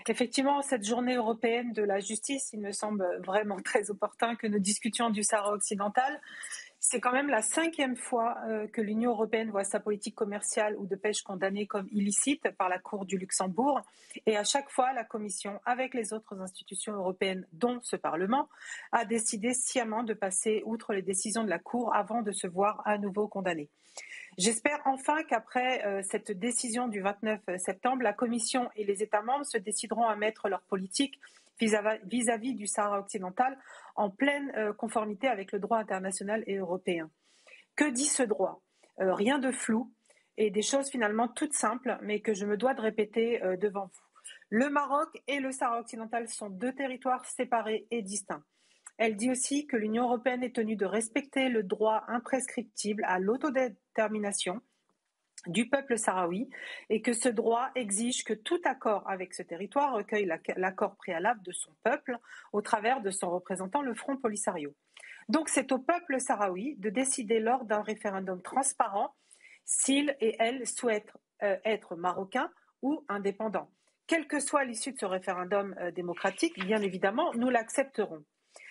Effectivement, cette journée européenne de la justice, il me semble vraiment très opportun que nous discutions du Sahara occidental. C'est quand même la 5e fois que l'Union européenne voit sa politique commerciale ou de pêche condamnée comme illicite par la Cour du Luxembourg. Et à chaque fois, la Commission, avec les autres institutions européennes, dont ce Parlement, a décidé sciemment de passer outre les décisions de la Cour avant de se voir à nouveau condamnée. J'espère enfin qu'après cette décision du 29 septembre, la Commission et les États membres se décideront à mettre leur politique vis-à-vis du Sahara occidental en pleine conformité avec le droit international et européen. Que dit ce droit ? Rien de flou et des choses finalement toutes simples, mais que je me dois de répéter devant vous. Le Maroc et le Sahara occidental sont 2 territoires séparés et distincts. Elle dit aussi que l'Union européenne est tenue de respecter le droit imprescriptible à l'autodétermination du peuple sahraoui et que ce droit exige que tout accord avec ce territoire recueille l'accord préalable de son peuple au travers de son représentant, le Front Polisario. Donc c'est au peuple sahraoui de décider lors d'un référendum transparent s'il et elle souhaitent être marocains ou indépendants. Quelle que soit l'issue de ce référendum démocratique, bien évidemment, nous l'accepterons.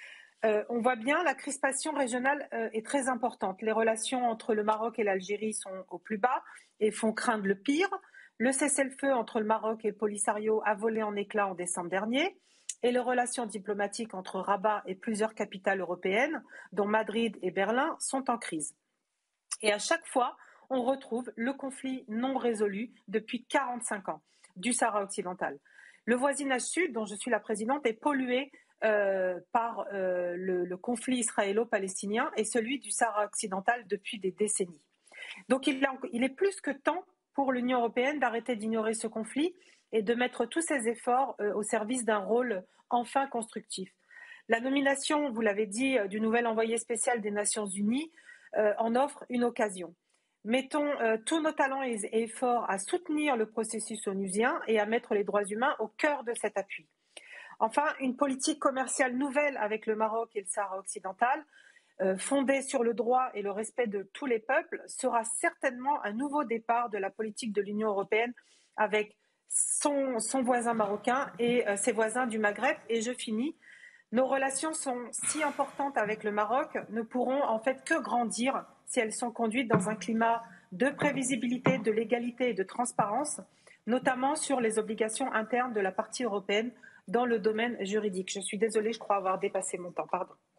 On voit bien, la crispation régionale est très importante. Les relations entre le Maroc et l'Algérie sont au plus bas et font craindre le pire. Le cessez-le-feu entre le Maroc et le Polisario a volé en éclats en décembre dernier. Et les relations diplomatiques entre Rabat et plusieurs capitales européennes, dont Madrid et Berlin, sont en crise. Et à chaque fois, on retrouve le conflit non résolu depuis 45 ans du Sahara occidental. Le voisinage sud, dont je suis la présidente, est pollué par le conflit israélo-palestinien et celui du Sahara occidental depuis des décennies. Donc il est plus que temps pour l'Union européenne d'arrêter d'ignorer ce conflit et de mettre tous ses efforts au service d'un rôle enfin constructif. La nomination, vous l'avez dit, du nouvel envoyé spécial des Nations Unies en offre une occasion. Mettons tous nos talents et efforts à soutenir le processus onusien et à mettre les droits humains au cœur de cet appui. Enfin, une politique commerciale nouvelle avec le Maroc et le Sahara occidental, fondée sur le droit et le respect de tous les peuples, sera certainement un nouveau départ de la politique de l'Union européenne avec son voisin marocain et ses voisins du Maghreb. Et je finis. Nos relations sont si importantes avec le Maroc, ne pourront en fait que grandir si elles sont conduites dans un climat de prévisibilité, de légalité et de transparence, notamment sur les obligations internes de la partie européenne dans le domaine juridique. Je suis désolée, je crois avoir dépassé mon temps. Pardon.